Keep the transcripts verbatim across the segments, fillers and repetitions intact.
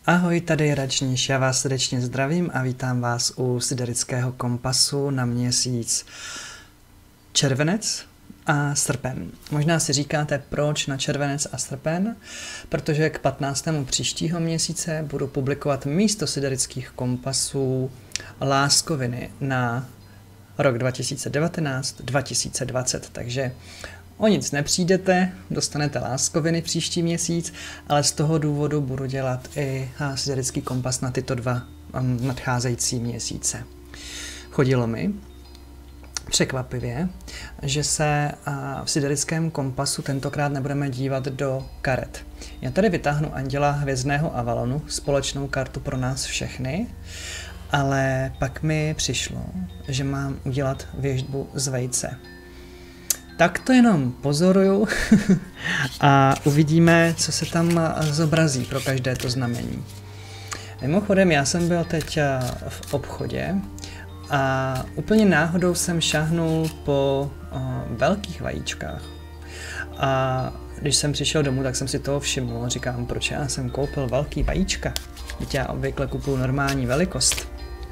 Ahoj, tady je Račníš, já vás srdečně zdravím a vítám vás u Siderického kompasu na měsíc červenec a srpen. Možná si říkáte, proč na červenec a srpen, protože k patnáctému příštího měsíce budu publikovat místo Siderických kompasů láskoviny na rok dva tisíce devatenáct dva tisíce dvacet, takže o nic nepřijdete, dostanete láskoviny příští měsíc, ale z toho důvodu budu dělat i Siderický kompas na tyto dva nadcházející měsíce. Chodilo mi překvapivě, že se v Siderickém kompasu tentokrát nebudeme dívat do karet. Já tady vytáhnu Anděla hvězdného Avalonu, společnou kartu pro nás všechny, ale pak mi přišlo, že mám udělat věštbu z vejce. Tak to jenom pozoruju a uvidíme, co se tam zobrazí pro každé to znamení. Mimochodem, já jsem byl teď v obchodě a úplně náhodou jsem šáhnul po velkých vajíčkách. A když jsem přišel domů, tak jsem si toho všiml. Říkám, proč já jsem koupil velký vajíčka? Teď já obvykle kupuju normální velikost.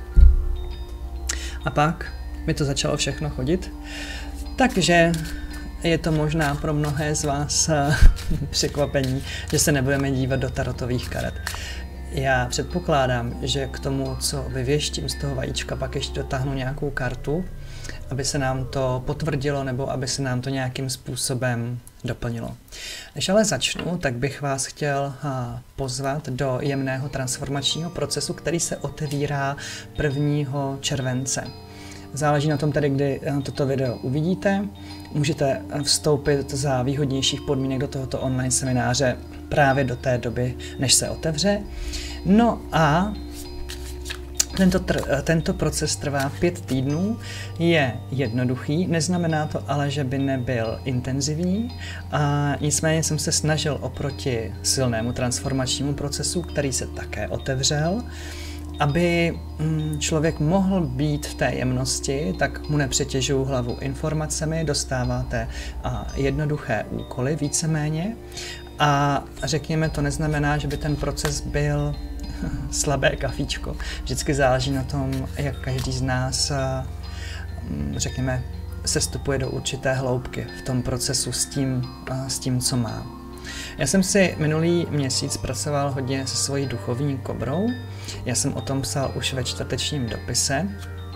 A pak mi to začalo všechno chodit. Takže je to možná pro mnohé z vás překvapení, že se nebudeme dívat do tarotových karet. Já předpokládám, že k tomu, co vyvěštím z toho vajíčka, pak ještě dotáhnu nějakou kartu, aby se nám to potvrdilo nebo aby se nám to nějakým způsobem doplnilo. Než ale začnu, tak bych vás chtěl pozvat do jemného transformačního procesu, který se otevírá prvního července. Záleží na tom tedy, kdy toto video uvidíte. Můžete vstoupit za výhodnějších podmínek do tohoto online semináře právě do té doby, než se otevře. No a tento, tento proces trvá pět týdnů, je jednoduchý, neznamená to ale, že by nebyl intenzivní. A nicméně jsem se snažil oproti silnému transformačnímu procesu, který se také otevřel, aby člověk mohl být v té jemnosti, tak mu nepřetěžuju hlavu informacemi, dostáváte jednoduché úkoly víceméně a řekněme, to neznamená, že by ten proces byl slabé kafíčko. Vždycky záleží na tom, jak každý z nás, řekněme, sestupuje do určité hloubky v tom procesu s tím, s tím, co má. Já jsem si minulý měsíc pracoval hodně se svojí duchovní kobrou. Já jsem o tom psal už ve čtvrtečním dopise.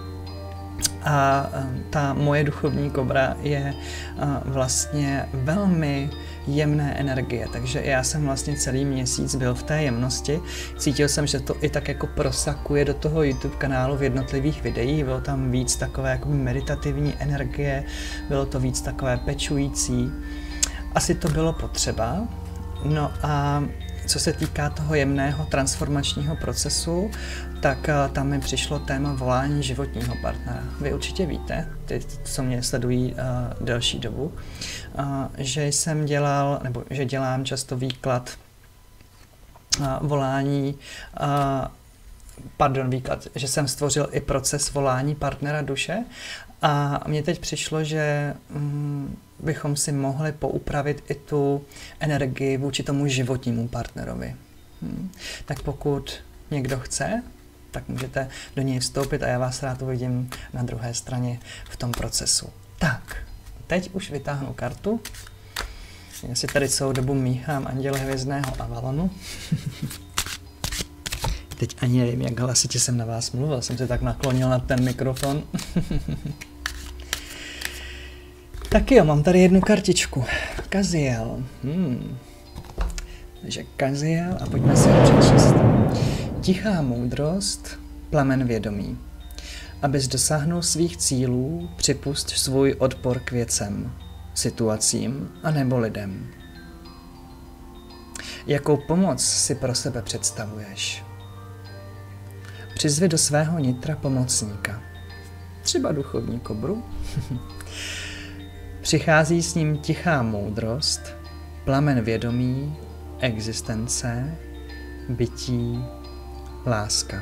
A ta moje duchovní kobra je vlastně velmi jemné energie, takže já jsem vlastně celý měsíc byl v té jemnosti. Cítil jsem, že to i tak jako prosakuje do toho YouTube kanálu v jednotlivých videích. Bylo tam víc takové jako meditativní energie, bylo to víc takové pečující. Asi to bylo potřeba. No a co se týká toho jemného transformačního procesu, tak tam mi přišlo téma volání životního partnera. Vy určitě víte, ty, co mě sledují uh, delší dobu, uh, že jsem dělal, nebo že dělám často výklad uh, volání, uh, pardon, výklad, že jsem stvořil i proces volání partnera duše a mně teď přišlo, že um, bychom si mohli poupravit i tu energii vůči tomu životnímu partnerovi. Hmm. Tak pokud někdo chce, tak můžete do něj vstoupit a já vás rád uvidím na druhé straně v tom procesu. Tak, teď už vytáhnu kartu. Já si tady celou dobu míchám Anděle hvězdného Avalonu. Teď ani nevím, jak hlasitě jsem na vás mluvil, jsem se tak naklonil na ten mikrofon. Tak jo, mám tady jednu kartičku. Kaziel. Hmm. Takže Kaziel a pojďme si ho přečíst. Tichá moudrost, plamen vědomí. Abys dosáhnul svých cílů, připusť svůj odpor k věcem, situacím a nebo lidem. Jakou pomoc si pro sebe představuješ? Přizvi do svého nitra pomocníka. Třeba duchovní kobru. Přichází s ním tichá moudrost, plamen vědomí, existence, bytí, láska.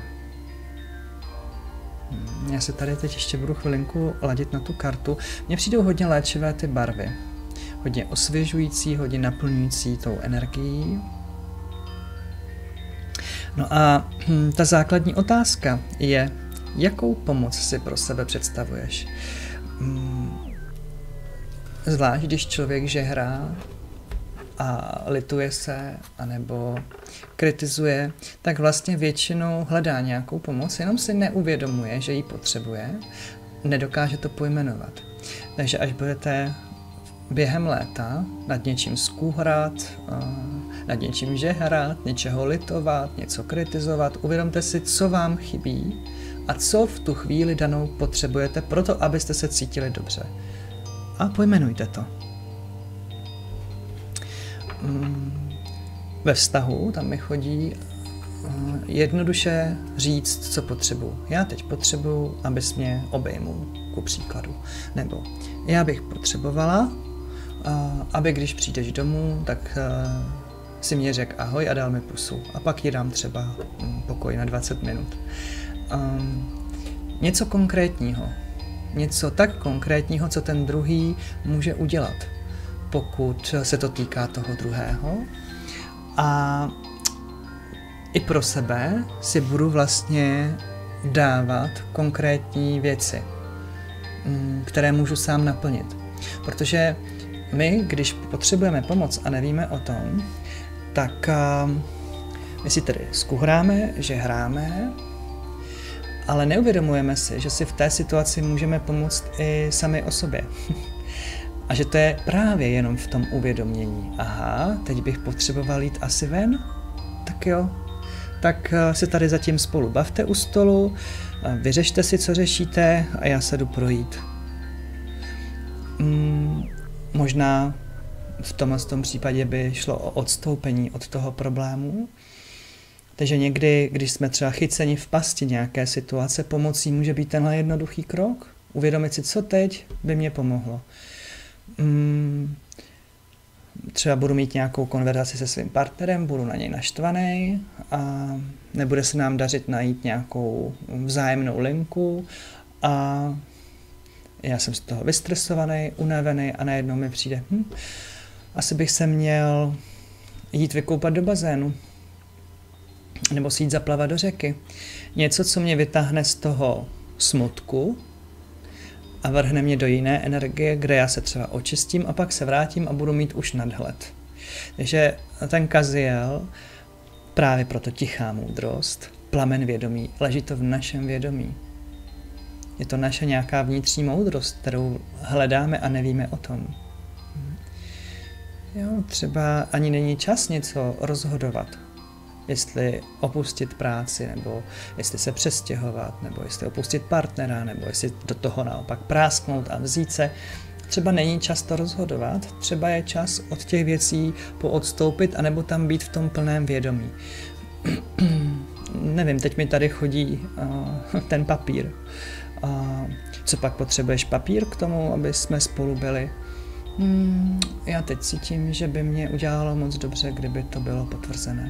Já se tady teď ještě budu chvilinku ladit na tu kartu. Mně přijdou hodně léčivé ty barvy. Hodně osvěžující, hodně naplňující tou energií. No a hm, ta základní otázka je, jakou pomoc si pro sebe představuješ? Hm, zvlášť, když člověk žehrá a lituje se, anebo kritizuje, tak vlastně většinou hledá nějakou pomoc, jenom si neuvědomuje, že ji potřebuje, nedokáže to pojmenovat. Takže až budete během léta nad něčím skůhrat, nad něčím žehrat, něčeho litovat, něco kritizovat, uvědomte si, co vám chybí a co v tu chvíli danou potřebujete proto, abyste se cítili dobře. A pojmenujte to. Ve vztahu tam mi chodí jednoduše říct, co potřebuji. Já teď potřebuji, abys mě obejmul, ku příkladu. Nebo já bych potřebovala, aby když přijdeš domů, tak si mě řekl ahoj a dal mi pusu. A pak ji dám třeba pokoj na dvacet minut. Um, něco konkrétního. Něco tak konkrétního, co ten druhý může udělat, pokud se to týká toho druhého. A i pro sebe si budu vlastně dávat konkrétní věci, které můžu sám naplnit. Protože my, když potřebujeme pomoc a nevíme o tom, tak my si tedy skuhráme, že hráme, ale neuvědomujeme si, že si v té situaci můžeme pomoct i sami o sobě. A že to je právě jenom v tom uvědomění. Aha, teď bych potřeboval jít asi ven? Tak jo. Tak se tady zatím spolu bavte u stolu, vyřešte si, co řešíte a já se jdu projít. Hmm, možná v tomhle tom případě by šlo o odstoupení od toho problému. Takže někdy, když jsme třeba chyceni v pasti nějaké situace, pomocí může být tenhle jednoduchý krok. Uvědomit si, co teď by mě pomohlo. Hmm, třeba budu mít nějakou konverzaci se svým partnerem, budu na něj naštvaný a nebude se nám dařit najít nějakou vzájemnou linku a já jsem z toho vystresovaný, unavený a najednou mi přijde, hm, asi bych se měl jít vykoupat do bazénu nebo si jít zaplavat do řeky. Něco, co mě vytáhne z toho smutku a vrhne mě do jiné energie, kde já se třeba očistím a pak se vrátím a budu mít už nadhled. Takže ten Kaziel, právě proto tichá moudrost, plamen vědomí, leží to v našem vědomí. Je to naše nějaká vnitřní moudrost, kterou hledáme a nevíme o tom. Jo, třeba ani není čas něco rozhodovat. Jestli opustit práci, nebo jestli se přestěhovat, nebo jestli opustit partnera, nebo jestli do toho naopak prásknout a vzít se. Třeba není čas to rozhodovat, třeba je čas od těch věcí poodstoupit, anebo tam být v tom plném vědomí. Nevím, teď mi tady chodí uh, ten papír. Uh, co pak potřebuješ papír k tomu, aby jsme spolu byli? Hmm, já teď cítím, že by mě udělalo moc dobře, kdyby to bylo potvrzené.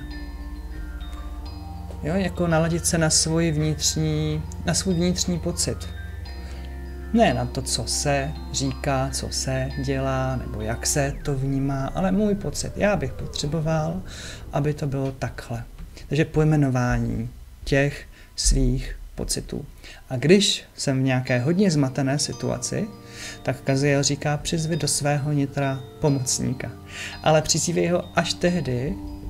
Jo, jako naladit se na svůj vnitřní, na svůj vnitřní pocit. Ne na to, co se říká, co se dělá, nebo jak se to vnímá, ale můj pocit. Já bych potřeboval, aby to bylo takhle. Takže pojmenování těch svých pocitů. A když jsem v nějaké hodně zmatené situaci, tak Kaziel říká, přizvi do svého nitra pomocníka. Ale přizývej ho až tehdy,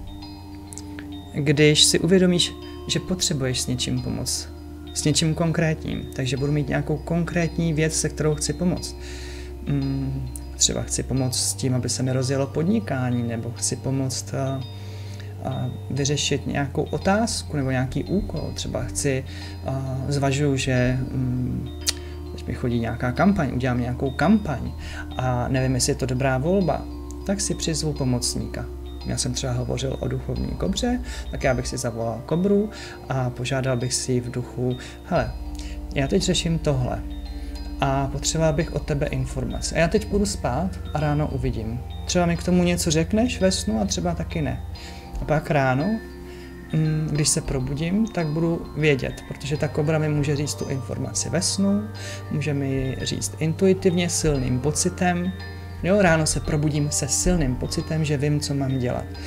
když si uvědomíš, že potřebuješ s něčím pomoct. S něčím konkrétním. Takže budu mít nějakou konkrétní věc, se kterou chci pomoct. Hmm, třeba chci pomoct s tím, aby se mi rozjelo podnikání, nebo chci pomoct a, a vyřešit nějakou otázku nebo nějaký úkol. Třeba chci, a, zvažuji, že hmm, teď mi chodí nějaká kampaň, udělám nějakou kampaň a nevím, jestli je to dobrá volba, tak si přizvu pomocníka. Já jsem třeba hovořil o duchovní kobře, tak já bych si zavolal kobru a požádal bych si v duchu, hele, já teď řeším tohle a potřeboval bych od tebe informace. A já teď půjdu spát a ráno uvidím. Třeba mi k tomu něco řekneš ve snu a třeba taky ne. A pak ráno, když se probudím, tak budu vědět, protože ta kobra mi může říct tu informaci ve snu, může mi ji říct intuitivně, silným pocitem. Jo, ráno se probudím se silným pocitem, že vím, co mám dělat.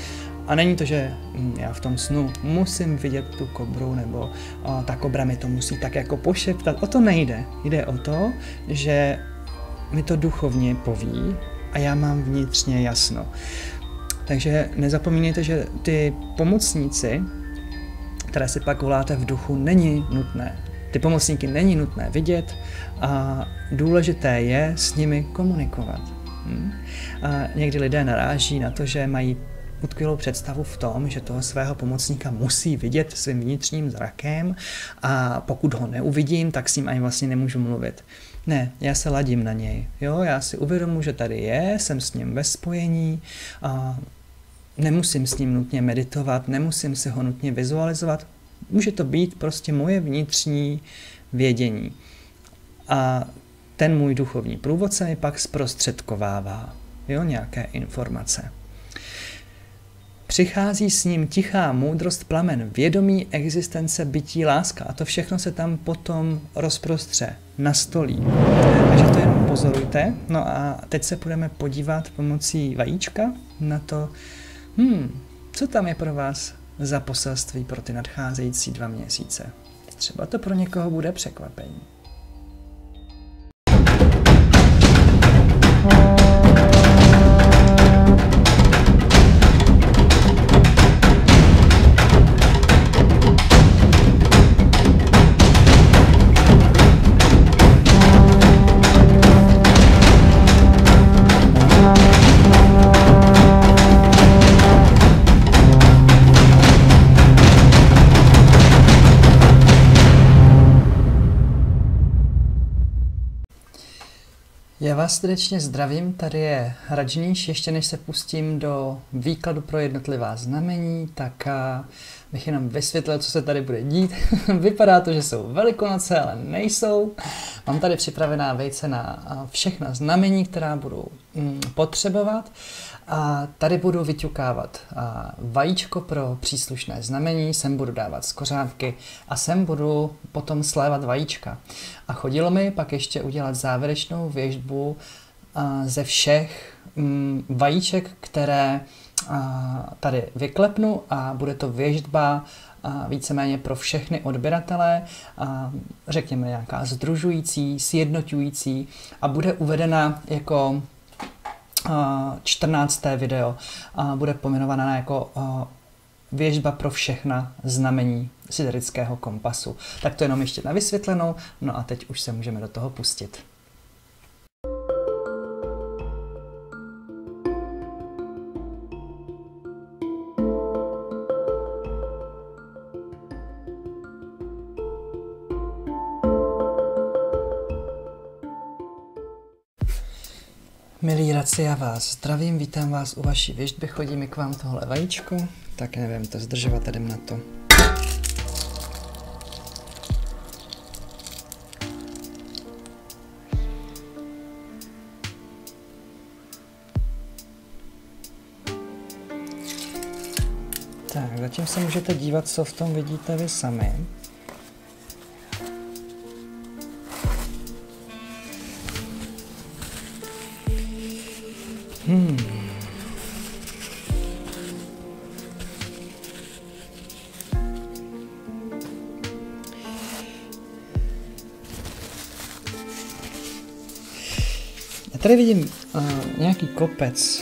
A není to, že já v tom snu musím vidět tu kobru, nebo o, ta kobra mi to musí tak jako pošeptat. O to nejde. Jde o to, že mi to duchovně poví a já mám vnitřně jasno. Takže nezapomínejte, že ty pomocníci, které si pak voláte v duchu, není nutné. Ty pomocníky není nutné vidět a důležité je s nimi komunikovat. Hm? A někdy lidé naráží na to, že mají utkvělou představu v tom, že toho svého pomocníka musí vidět svým vnitřním zrakem a pokud ho neuvidím, tak s ním ani vlastně nemůžu mluvit. Ne, já se ladím na něj. Jo? Já si uvědomuji, že tady je, jsem s ním ve spojení a nemusím s ním nutně meditovat, nemusím si ho nutně vizualizovat. Může to být prostě moje vnitřní vědění. A ten můj duchovní průvodce mi pak zprostředkovává, jo, nějaké informace. Přichází s ním tichá moudrost, plamen, vědomí, existence, bytí, láska. A to všechno se tam potom rozprostře, nastolí. Takže to jenom pozorujte. No a teď se budeme podívat pomocí vajíčka na to, hmm, co tam je pro vás za poselství pro ty nadcházející dva měsíce. Třeba to pro někoho bude překvapení. Já vás srdečně zdravím, tady je Rajníš. Ještě než se pustím do výkladu pro jednotlivá znamení, tak bych jenom vysvětlil, co se tady bude dít. Vypadá to, že jsou Velikonoce, ale nejsou. Mám tady připravená vejce na všechna znamení, která budu potřebovat. A tady budu vyťukávat vajíčko pro příslušné znamení, sem budu dávat skořápky a sem budu potom slévat vajíčka. A chodilo mi pak ještě udělat závěrečnou věštbu ze všech vajíček, které tady vyklepnu a bude to věštba víceméně pro všechny odběratele, řekněme nějaká sdružující, sjednoťující a bude uvedena jako čtrnácté video a bude pojmenovaná jako věštba pro všechna znamení siderického kompasu. Tak to jenom ještě na vysvětlenou, no a teď už se můžeme do toho pustit. Milí radci, já vás zdravím, vítám vás u vaší věštby, chodí mi k vám tohle vajíčko, tak nevím to zdržovat, jdem na to. Tak, zatím se můžete dívat, co v tom vidíte vy sami. Hmm. Já tady vidím uh, nějaký kopec.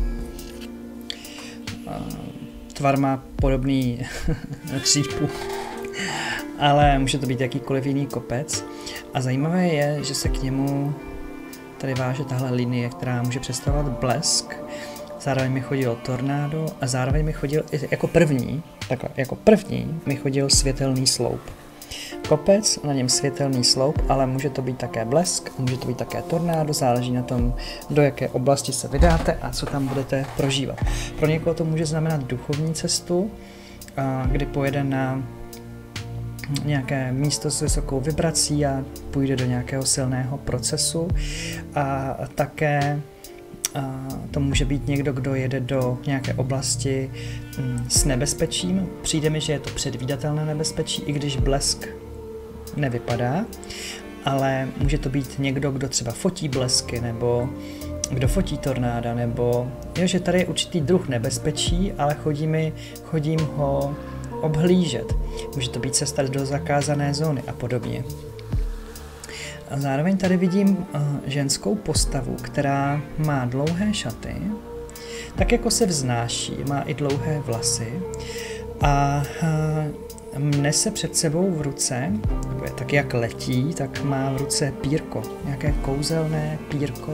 Uh, tvar má podobný třípu, ale může to být jakýkoliv jiný kopec. A zajímavé je, že se k němu tady váže tahle linie, která může představovat blesk. Zároveň mi chodilo tornádo a zároveň mi chodil jako první, takhle, jako první mi chodil světelný sloup. Kopec, na něm světelný sloup, ale může to být také blesk, může to být také tornádo, záleží na tom, do jaké oblasti se vydáte a co tam budete prožívat. Pro někoho to může znamenat duchovní cestu, kdy pojede na nějaké místo s vysokou vibrací a půjde do nějakého silného procesu. A také a to může být někdo, kdo jede do nějaké oblasti mm, s nebezpečím. Přijde mi, že je to předvídatelné nebezpečí, i když blesk nevypadá, ale může to být někdo, kdo třeba fotí blesky nebo kdo fotí tornáda, nebo jo, že tady je určitý druh nebezpečí, ale chodím, chodím ho obhlížet. Může to být cesta do zakázané zóny a podobně. A zároveň tady vidím uh, ženskou postavu, která má dlouhé šaty, tak jako se vznáší, má i dlouhé vlasy a uh, nese před sebou v ruce, tak jak letí, tak má v ruce pírko, nějaké kouzelné pírko.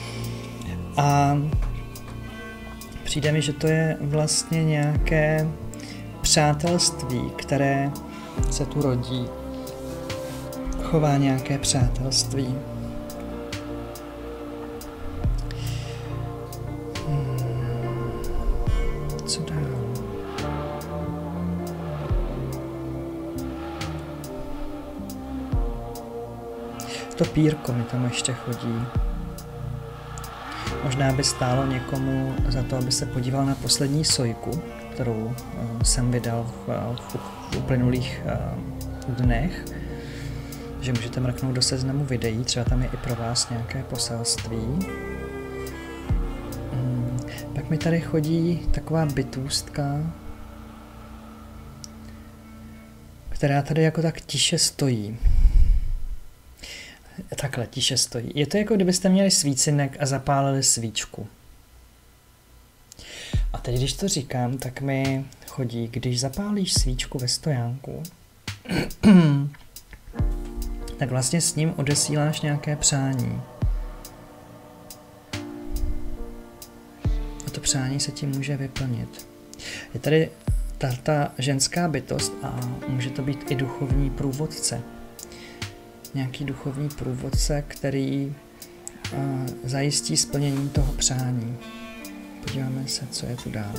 A přijde mi, že to je vlastně nějaké přátelství, které se tu rodí. Chová nějaké přátelství. Hmm. Co dál? To pírko mi tam ještě chodí. Možná by stálo někomu za to, aby se podíval na poslední sojku, kterou uh, jsem vydal v, v uplynulých uh, dnech. Že můžete mrknout do seznamu videí, třeba tam je i pro vás nějaké poselství. Hmm. Pak mi tady chodí taková bytůstka, která tady jako tak tiše stojí. Takhle tiše stojí. Je to jako kdybyste měli svícinek a zapálili svíčku. A teď, když to říkám, tak mi chodí, když zapálíš svíčku ve stojánku, tak vlastně s ním odesíláš nějaké přání. A to přání se ti může vyplnit. Je tady ta, ta ženská bytost a může to být i duchovní průvodce. Nějaký duchovní průvodce, který uh, zajistí splnění toho přání. Podíváme se, co je tu dál.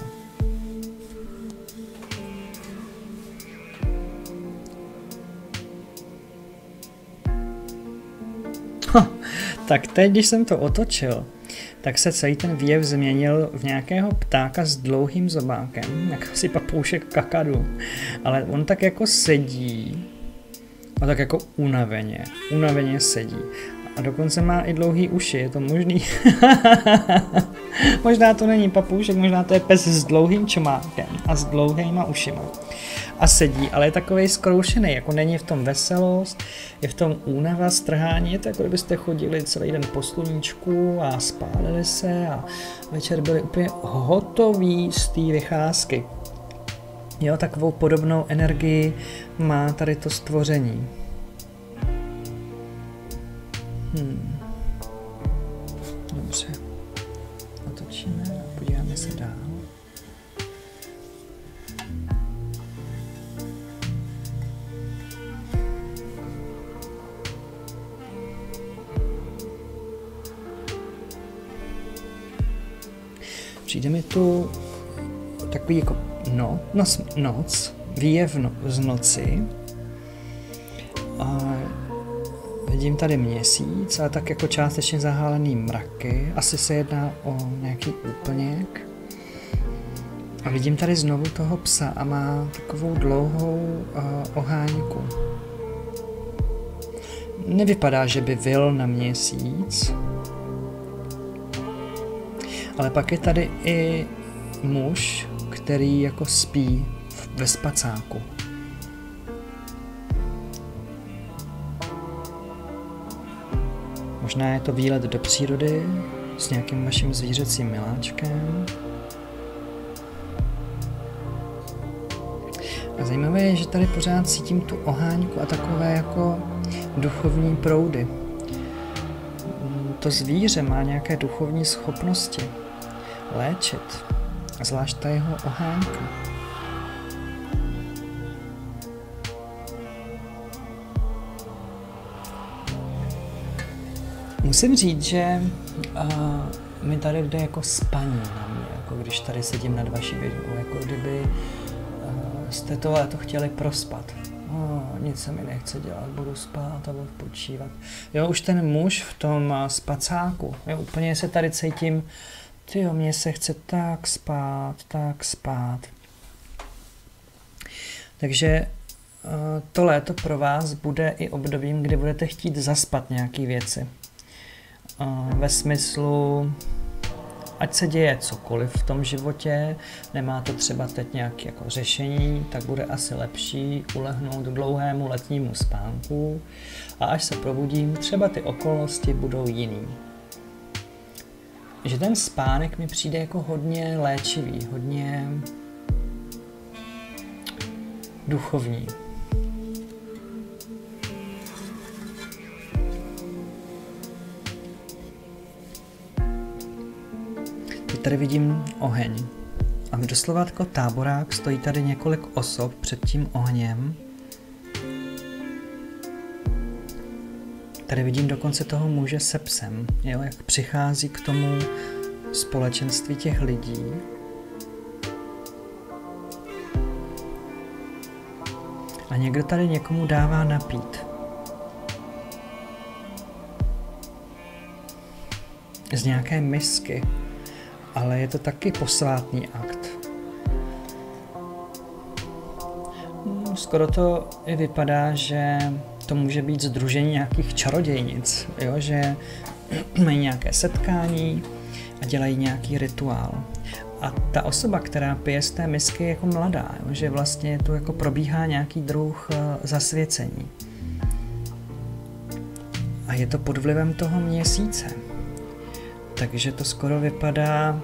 Ha, tak teď, když jsem to otočil, tak se celý ten výjev změnil v nějakého ptáka s dlouhým zobákem, jak asi papoušek kakadu. Ale on tak jako sedí a tak jako unaveně, unaveně sedí. A dokonce má i dlouhý uši, je to možný? Možná to není papoušek, možná to je pes s dlouhým čumákem a s dlouhýma ušima. A sedí, ale je takovej zkroušený, jako není v tom veselost, je v tom únava, strhání, je to jako kdybyste chodili celý den po sluníčku a spálili se a večer byli úplně hotoví z té vycházky. Jo, takovou podobnou energii má tady to stvoření. Hmm. Dobře. Otočíme a podíváme se dál. Přijde mi tu takový jako no, noc, noc výjev no, z noci. A vidím tady měsíc, ale tak jako částečně zahálený mraky. Asi se jedná o nějaký úplněk. A vidím tady znovu toho psa a má takovou dlouhou uh, oháňku. Nevypadá, že by vyl na měsíc. Ale pak je tady i muž, který jako spí ve spacáku. Možná je to výlet do přírody s nějakým vaším zvířecím miláčkem. A zajímavé je, že tady pořád cítím tu oháňku a takové jako duchovní proudy. To zvíře má nějaké duchovní schopnosti léčit, a zvlášť ta jeho oháňka. Musím říct, že uh, mi tady jde jako spaní na mě, jako když tady sedím nad vaší vidou, jako kdyby uh, jste to léto chtěli prospat. Oh, nic se mi nechce dělat, budu spát a budu počívat. Jo, už ten muž v tom uh, spacáku, jo, úplně se tady cítím, tyjo, mně se chce tak spát, tak spát. Takže uh, to léto pro vás bude i obdobím, kdy budete chtít zaspat nějaké věci. ve smyslu, ať se děje cokoliv v tom životě, nemá to třeba teď nějaké jako řešení, tak bude asi lepší ulehnout dlouhému letnímu spánku a až se probudím, třeba ty okolnosti budou jiný. Že ten spánek mi přijde jako hodně léčivý, hodně duchovní. Teď tady vidím oheň. A doslova jako táborák stojí tady několik osob před tím ohněm. Tady vidím dokonce toho muže se psem, jo, jak přichází k tomu společenství těch lidí. A někdo tady někomu dává napít. Z nějaké misky. Ale je to taky posvátný akt. Skoro to i vypadá, že to může být sdružení nějakých čarodějnic, jo? Že mají nějaké setkání a dělají nějaký rituál. A ta osoba, která pije z té misky, je jako mladá, jo? Že vlastně tu jako probíhá nějaký druh zasvěcení. A je to pod vlivem toho měsíce. Takže to skoro vypadá,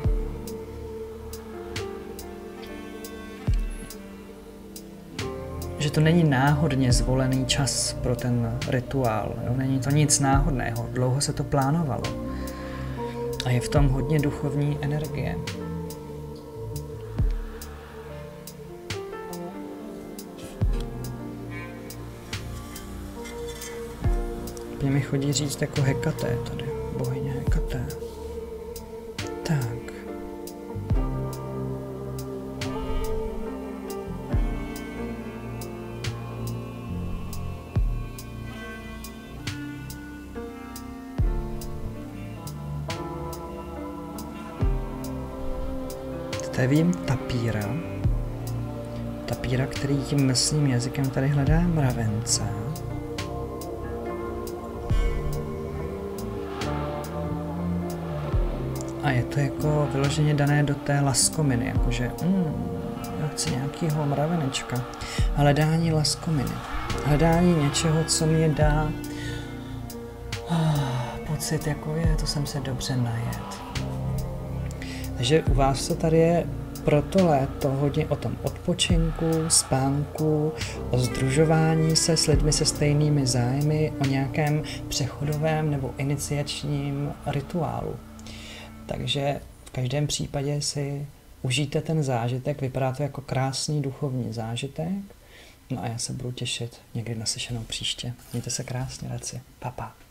že to není náhodně zvolený čas pro ten rituál. Jo? Není to nic náhodného, dlouho se to plánovalo. A je v tom hodně duchovní energie. Mě mi chodí říct jako Hekaté tady, bohyně Hekaté. Tak. Tady vidím tapíra. Tapíra, který tím mlsným jazykem tady hledá mravence. A je to jako vyloženě dané do té laskominy, jakože mm, já chci nějakýho mravenečka. Hledání laskominy. Hledání něčeho, co mě dá ah, pocit, jako je, to jsem se dobře najet. Takže u vás to tady je pro to léto hodně o tom odpočinku, spánku, o sdružování se s lidmi se stejnými zájmy, o nějakém přechodovém nebo iniciačním rituálu. Takže v každém případě si užijte ten zážitek, vypadá to jako krásný duchovní zážitek. No a já se budu těšit někdy na slyšenou příště. Mějte se krásně, Radci. Pa, pa.